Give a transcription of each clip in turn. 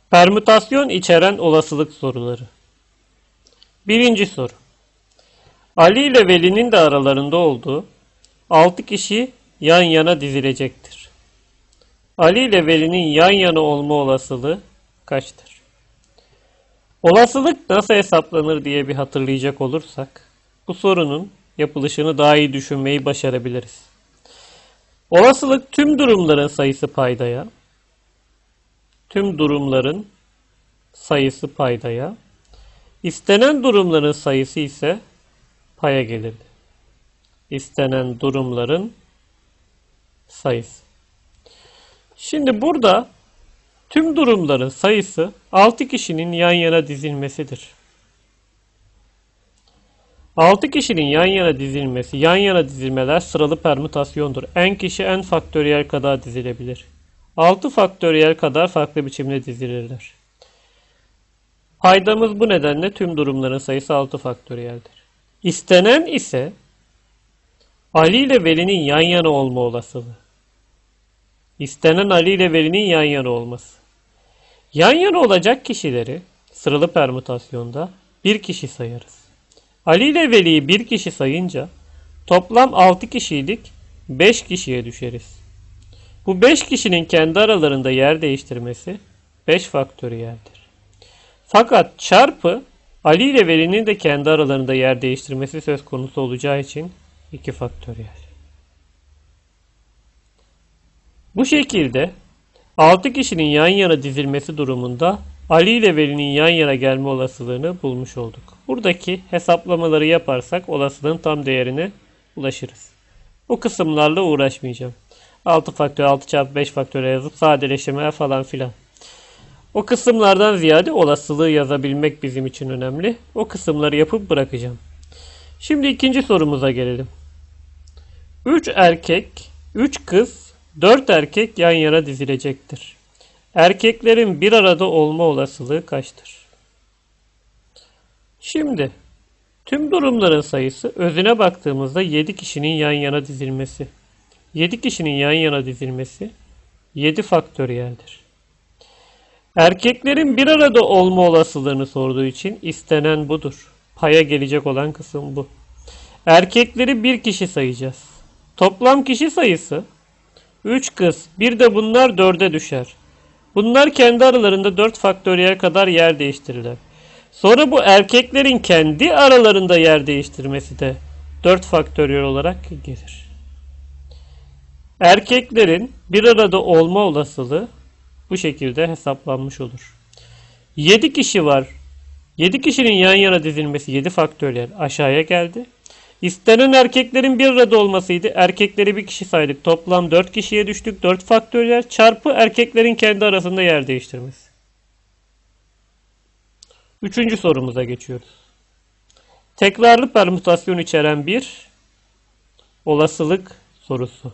Permütasyon içeren olasılık soruları. Birinci soru. Ali ile Veli'nin de aralarında olduğu 6 kişi yan yana dizilecektir. Ali ile Veli'nin yan yana olma olasılığı kaçtır? Olasılık nasıl hesaplanır diye bir hatırlayacak olursak, bu sorunun yapılışını daha iyi düşünmeyi başarabiliriz. Olasılık tüm durumların sayısı paydaya, istenen durumların sayısı ise paya gelirdi. İstenen durumların sayısı. Şimdi burada tüm durumların sayısı 6 kişinin yan yana dizilmesidir. 6 kişinin yan yana dizilmesi, yan yana dizilmeler sıralı permütasyondur. N kişi n faktöriyel kadar dizilebilir. 6 faktöriyel kadar farklı biçimde dizilirler. Paydamız bu nedenle tüm durumların sayısı 6 faktöriyeldir. İstenen ise Ali ile Veli'nin yan yana olma olasılığı. İstenen Ali ile Veli'nin yan yana olması. Yan yana olacak kişileri sıralı permütasyonda bir kişi sayarız. Ali ile Veli'yi bir kişi sayınca toplam 6 kişilik 5 kişiye düşeriz. Bu 5 kişinin kendi aralarında yer değiştirmesi 5 faktöriyeldir. Fakat çarpı Ali ile Veli'nin de kendi aralarında yer değiştirmesi söz konusu olacağı için 2 faktöriyel. Bu şekilde 6 kişinin yan yana dizilmesi durumunda Ali ile Veli'nin yan yana gelme olasılığını bulmuş olduk. Buradaki hesaplamaları yaparsak olasılığın tam değerine ulaşırız. Bu kısımlarla uğraşmayacağım. 6 faktör, 6 çarpı 5 faktöre yazıp sadeleştirmeler falan filan. O kısımlardan ziyade olasılığı yazabilmek bizim için önemli. O kısımları yapıp bırakacağım. Şimdi ikinci sorumuza gelelim. 3 erkek, 3 kız, 4 erkek yan yana dizilecektir. Erkeklerin bir arada olma olasılığı kaçtır? Şimdi tüm durumların sayısı özüne baktığımızda 7 kişinin yan yana dizilmesi. 7 kişinin yan yana dizilmesi 7 faktöriyeldir. Erkeklerin bir arada olma olasılığını sorduğu için istenen budur. Paya gelecek olan kısım bu. Erkekleri bir kişi sayacağız. Toplam kişi sayısı 3 kız, bir de bunlar 4'e düşer. Bunlar kendi aralarında 4 faktöriyel kadar yer değiştirirler. Sonra bu erkeklerin kendi aralarında yer değiştirmesi de 4 faktöriyel olarak gelir. Erkeklerin bir arada olma olasılığı bu şekilde hesaplanmış olur. 7 kişi var. 7 kişinin yan yana dizilmesi 7 faktöriyel aşağıya geldi. İstenen erkeklerin bir arada olmasıydı. Erkekleri bir kişi saydık. Toplam 4 kişiye düştük. 4 faktöriyel çarpı erkeklerin kendi arasında yer değiştirmesi. Üçüncü sorumuza geçiyoruz. Tekrarlı permütasyon içeren bir olasılık sorusu.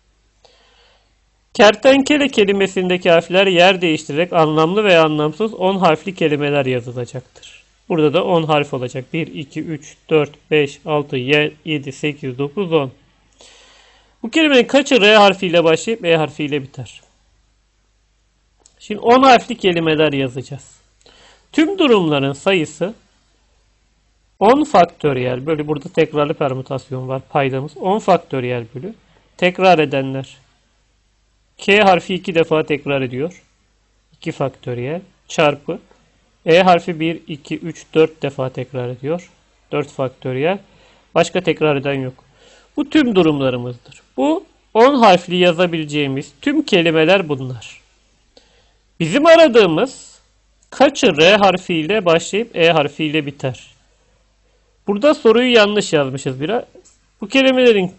Kertenkele kelimesindeki harfler yer değiştirerek anlamlı veya anlamsız 10 harfli kelimeler yazılacaktır. Burada da 10 harf olacak. 1, 2, 3, 4, 5, 6, 7, 8, 9, 10. Bu kelimenin kaçı R harfiyle başlayıp E harfiyle biter? Şimdi 10 harfli kelimeler yazacağız. Tüm durumların sayısı 10 faktöriyel bölü, burada tekrarlı permütasyon var, paydamız 10 faktöriyel bölü tekrar edenler. K harfi 2 defa tekrar ediyor. 2 faktöriyel çarpı E harfi 1, 2, 3, 4 defa tekrar ediyor. 4 faktöriyel. Başka tekrar eden yok. Bu tüm durumlarımızdır. Bu 10 harfli yazabileceğimiz tüm kelimeler bunlar. Bizim aradığımız kaçı R harfiyle başlayıp E harfiyle biter? Burada soruyu yanlış yazmışız biraz. Bu kelimelerin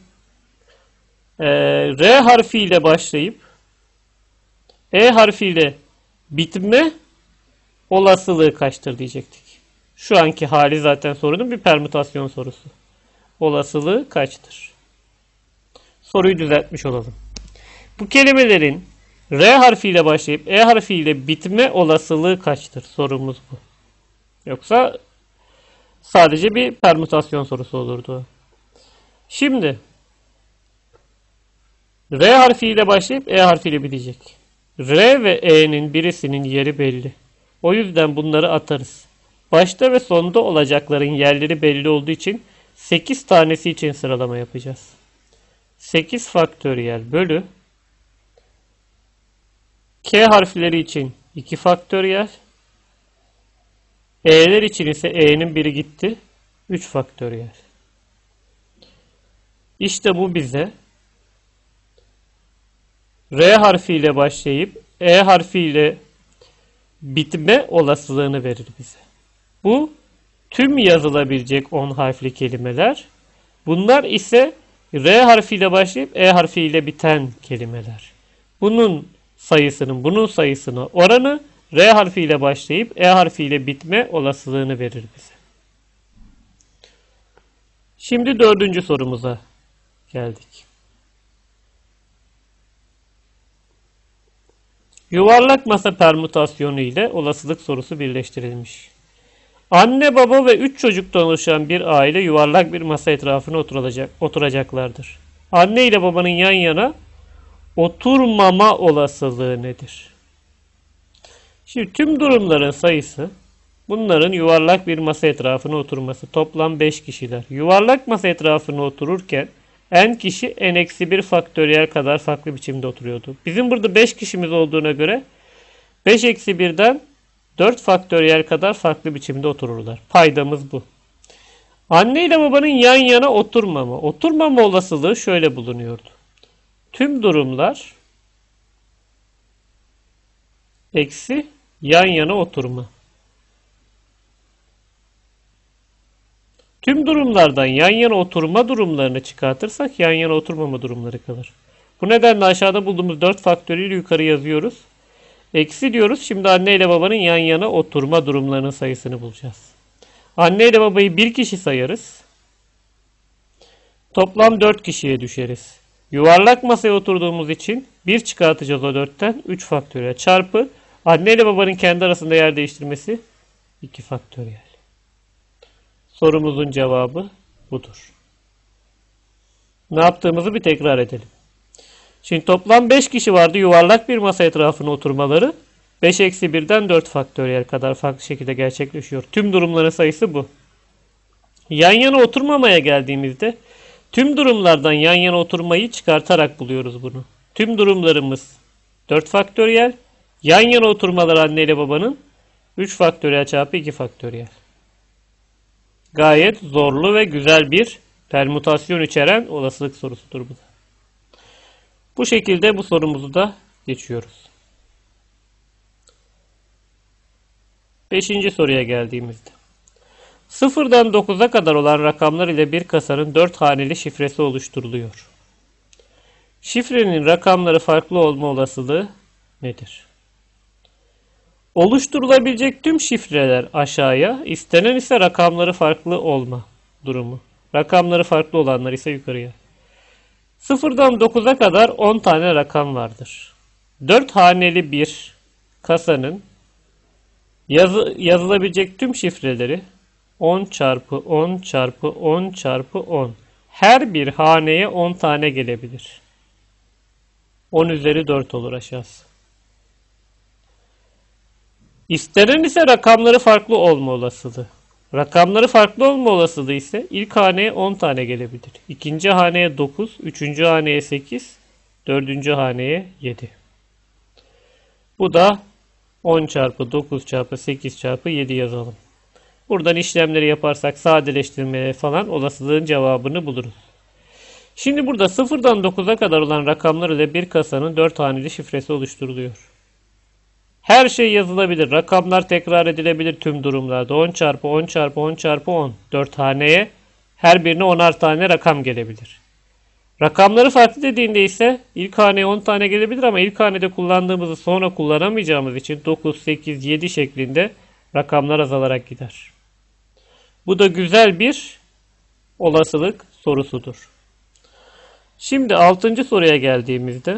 R harfiyle başlayıp E harfiyle bitme olasılığı kaçtır diyecektik. Şu anki hali zaten sorunun bir permütasyon sorusu. Olasılığı kaçtır? Soruyu düzeltmiş olalım. Bu kelimelerin R harfiyle başlayıp E harfiyle bitme olasılığı kaçtır? Sorumuz bu. Yoksa sadece bir permütasyon sorusu olurdu. Şimdi R harfiyle başlayıp E harfiyle bitecek. R ve E'nin birisinin yeri belli. O yüzden bunları atarız. Başta ve sonda olacakların yerleri belli olduğu için 8 tanesi için sıralama yapacağız. 8 faktöriyel bölü K harfleri için 2 faktöriyel, E'ler için ise E'nin biri gitti, 3 faktöriyel. İşte bu bize R harfiyle başlayıp E harfiyle bitme olasılığını verir bize. Bu tüm yazılabilecek 10 harfli kelimeler. Bunlar ise R harfiyle başlayıp E harfiyle biten kelimeler. Bunun sayısına oranı R harfiyle başlayıp E harfiyle bitme olasılığını verir bize. Şimdi 4. sorumuza geldik. Yuvarlak masa permütasyonu ile olasılık sorusu birleştirilmiş. Anne, baba ve 3 çocuktan oluşan bir aile yuvarlak bir masa etrafına oturacaklardır. Anne ile babanın yan yana oturmama olasılığı nedir? Şimdi tüm durumların sayısı bunların yuvarlak bir masa etrafına oturması. Toplam 5 kişiler. Yuvarlak masa etrafına otururken n kişi n-1 faktöriyel kadar farklı biçimde oturuyordu. Bizim burada 5 kişimiz olduğuna göre 5-1'den 4 faktöriyel kadar farklı biçimde otururlar. Paydamız bu. Anne ile babanın yan yana oturmama. Oturmama olasılığı şöyle bulunuyordu. Tüm durumlar eksi yan yana oturma. Tüm durumlardan yan yana oturma durumlarını çıkartırsak yan yana oturmama durumları kalır. Bu nedenle aşağıda bulduğumuz 4 faktöriyeli yukarı yazıyoruz. Eksi diyoruz. Şimdi anne ile babanın yan yana oturma durumlarının sayısını bulacağız. Anne ile babayı bir kişi sayarız. Toplam 4 kişiye düşeriz. Yuvarlak masaya oturduğumuz için 1 çıkartacağız o 4'ten. 3 faktöriyel çarpı anne ile babanın kendi arasında yer değiştirmesi 2 faktöriyel. Sorumuzun cevabı budur. Ne yaptığımızı bir tekrar edelim. Şimdi toplam 5 kişi vardı. Yuvarlak bir masa etrafına oturmaları 5-1'den 4 faktöriyel kadar farklı şekilde gerçekleşiyor. Tüm durumların sayısı bu. Yan yana oturmamaya geldiğimizde tüm durumlardan yan yana oturmayı çıkartarak buluyoruz bunu. Tüm durumlarımız 4 faktöriyel. Yan yana oturmalar anne ile babanın 3 faktöriyel çarpı 2 faktöriyel. Gayet zorlu ve güzel bir permütasyon içeren olasılık sorusudur bu da. Bu şekilde bu sorumuzu da geçiyoruz. 5. soruya geldiğimizde. 0'dan 9'a kadar olan rakamlar ile bir kasanın 4 haneli şifresi oluşturuluyor. Şifrenin rakamları farklı olma olasılığı nedir? Oluşturulabilecek tüm şifreler aşağıya, istenen ise rakamları farklı olma durumu. Rakamları farklı olanlar ise yukarıya. 0'dan 9'a kadar 10 tane rakam vardır. 4 haneli bir kasanın yazılabilecek tüm şifreleri 10 çarpı 10 çarpı 10 çarpı 10. Her bir haneye 10 tane gelebilir. 10 üzeri 4 olur aşağısı. İstenen ise rakamları farklı olma olasılığı. Rakamları farklı olma olasılığı ise ilk haneye 10 tane gelebilir. İkinci haneye 9, üçüncü haneye 8, dördüncü haneye 7. Bu da 10 çarpı 9 çarpı 8 çarpı 7 yazalım. Buradan işlemleri yaparsak sadeleştirmeye falan olasılığın cevabını buluruz. Şimdi burada 0'dan 9'a kadar olan rakamlar ile bir kasanın 4 haneli şifresi oluşturuluyor. Her şey yazılabilir. Rakamlar tekrar edilebilir tüm durumlarda. 10 çarpı 10 çarpı 10 çarpı 10. 4 haneye her birine 10'ar tane rakam gelebilir. Rakamları farklı dediğinde ise ilk haneye 10 tane gelebilir ama ilk hanede kullandığımızı sonra kullanamayacağımız için 9, 8, 7 şeklinde rakamlar azalarak gider. Bu da güzel bir olasılık sorusudur. Şimdi 6. soruya geldiğimizde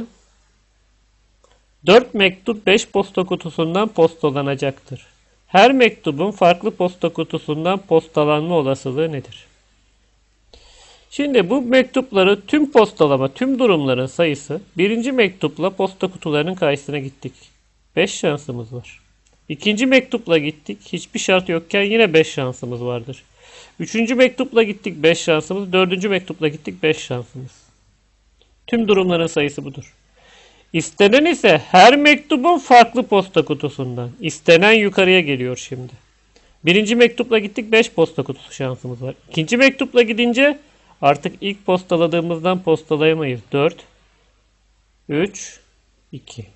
4 mektup 5 posta kutusundan postalanacaktır. Her mektubun farklı posta kutusundan postalanma olasılığı nedir? Şimdi bu mektupları tüm postalama, tüm durumların sayısı birinci mektupla posta kutularının karşısına gittik. 5 şansımız var. İkinci mektupla gittik. Hiçbir şart yokken yine 5 şansımız vardır. Üçüncü mektupla gittik 5 şansımız. Dördüncü mektupla gittik 5 şansımız. Tüm durumların sayısı budur. İstenen ise her mektubun farklı posta kutusundan. İstenen yukarıya geliyor şimdi. Birinci mektupla gittik 5 posta kutusu şansımız var. İkinci mektupla gidince artık ilk postaladığımızdan postalayamayız. 4, 3, 2.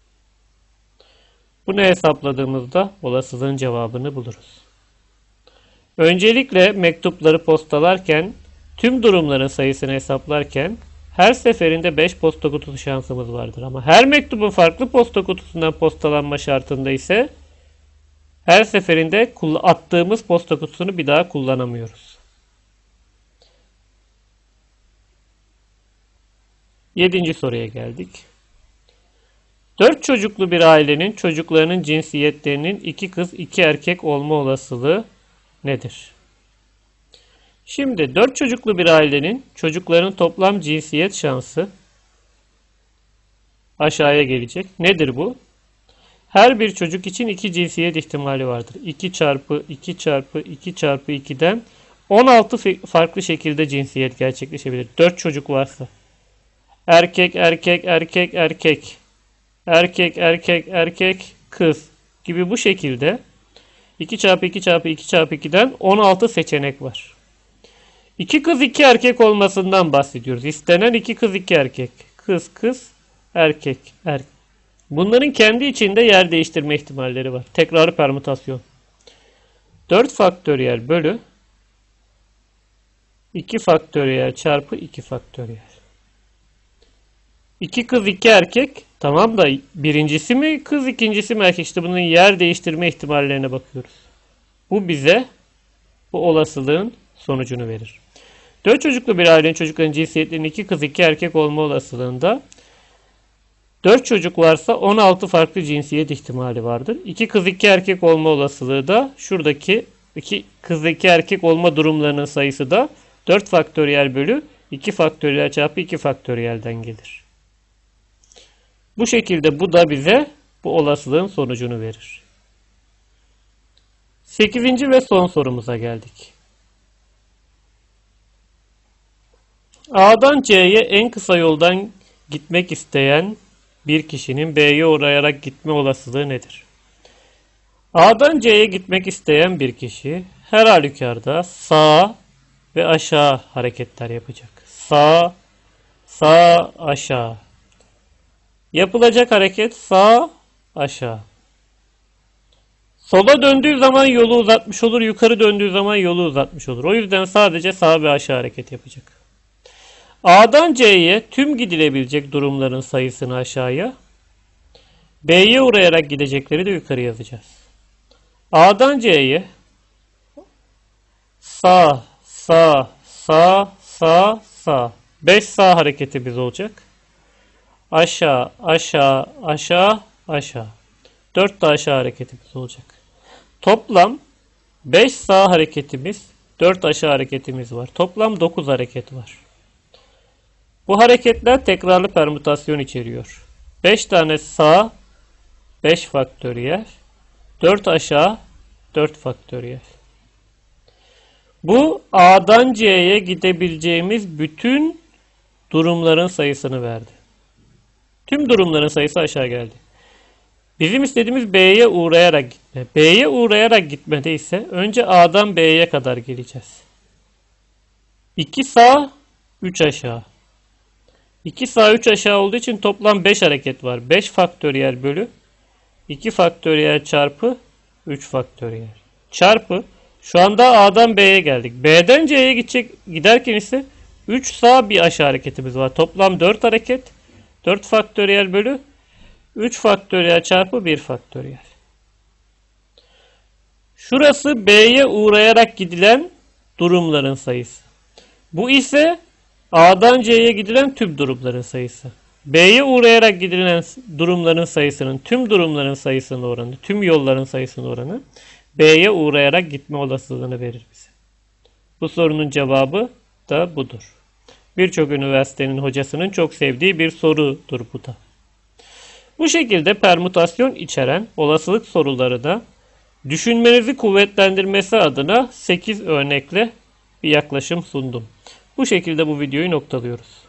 Bunu hesapladığımızda olasılığın cevabını buluruz. Öncelikle mektupları postalarken, tüm durumların sayısını hesaplarken her seferinde 5 posta kutusu şansımız vardır. Ama her mektubun farklı posta kutusundan postalanma şartında ise her seferinde attığımız posta kutusunu bir daha kullanamıyoruz. 7. soruya geldik. 4 çocuklu bir ailenin çocuklarının cinsiyetlerinin 2 kız 2 erkek olma olasılığı nedir? Şimdi 4 çocuklu bir ailenin çocukların toplam cinsiyet şansı aşağıya gelecek. Nedir bu? Her bir çocuk için 2 cinsiyet ihtimali vardır. 2 çarpı 2 çarpı 2 çarpı 2'den 16 farklı şekilde cinsiyet gerçekleşebilir. 4 çocuk varsa. Erkek, erkek, erkek, erkek. Erkek, erkek, erkek, kız gibi bu şekilde 2 çarpı 2 çarpı 2 çarpı 2'den 16 seçenek var. 2 kız 2 erkek olmasından bahsediyoruz. İstenen 2 kız 2 erkek. Kız kız, erkek erkek. Bunların kendi içinde yer değiştirme ihtimalleri var. Tekrarı permütasyon. 4 faktöriyel bölü 2 faktöriyel çarpı 2 faktöriyel. 2 kız 2 erkek. Tamam da birincisi mi kız, ikincisi mi erkek? İşte bunun yer değiştirme ihtimallerine bakıyoruz. Bu bize bu olasılığın sonucunu verir. 4 çocuklu bir ailenin çocukların cinsiyetlerinin 2 kız 2 erkek olma olasılığında 4 çocuk varsa 16 farklı cinsiyet ihtimali vardır. 2 kız 2 erkek olma olasılığı da şuradaki 2 kız 2 erkek olma durumlarının sayısı da 4 faktöriyel bölü 2 faktöriyel çarpı 2 faktöriyelden gelir. Bu şekilde bu da bize bu olasılığın sonucunu verir. 8. ve son sorumuza geldik. A'dan C'ye en kısa yoldan gitmek isteyen bir kişinin B'ye uğrayarak gitme olasılığı nedir? A'dan C'ye gitmek isteyen bir kişi her halükarda sağa ve aşağı hareketler yapacak. Sağ, sağ, aşağı. Yapılacak hareket sağ, aşağı. Sola döndüğü zaman yolu uzatmış olur, yukarı döndüğü zaman yolu uzatmış olur. O yüzden sadece sağ ve aşağı hareket yapacak. A'dan C'ye tüm gidilebilecek durumların sayısını aşağıya, B'ye uğrayarak gidecekleri de yukarı yazacağız. A'dan C'ye sağ, sağ, sağ, sağ, sağ. 5 sağ hareketimiz olacak. Aşağı, aşağı, aşağı, aşağı. 4 de aşağı hareketimiz olacak. Toplam 5 sağ hareketimiz, 4 aşağı hareketimiz var. Toplam 9 hareket var. Bu hareketler tekrarlı permütasyon içeriyor. 5 tane sağ, 5 faktöriyel, 4 aşağı, 4 faktöriyel. Bu A'dan C'ye gidebileceğimiz bütün durumların sayısını verdi. Tüm durumların sayısı aşağı geldi. Bizim istediğimiz B'ye uğrayarak gitme. B'ye uğrayarak gitmede ise önce A'dan B'ye kadar geleceğiz. 2 sağ, 3 aşağı. 2 sağ 3 aşağı olduğu için toplam 5 hareket var. 5 faktöriyel bölü 2 faktöriyel çarpı 3 faktöriyel. Çarpı şu anda A'dan B'ye geldik. B'den C'ye giderken ise 3 sağ 1 aşağı hareketimiz var. Toplam 4 hareket. 4 faktöriyel bölü 3 faktöriyel çarpı 1 faktöriyel. Şurası B'ye uğrayarak gidilen durumların sayısı. Bu ise A'dan C'ye gidilen tüm durumların sayısı. B'ye uğrayarak gidilen durumların sayısının tüm durumların sayısının oranı, tüm yolların sayısının oranı B'ye uğrayarak gitme olasılığını verir bize. Bu sorunun cevabı da budur. Birçok üniversitenin hocasının çok sevdiği bir sorudur bu da. Bu şekilde permütasyon içeren olasılık soruları da düşünmenizi kuvvetlendirmesi adına 8 örnekle bir yaklaşım sundum. Bu şekilde bu videoyu noktalıyoruz.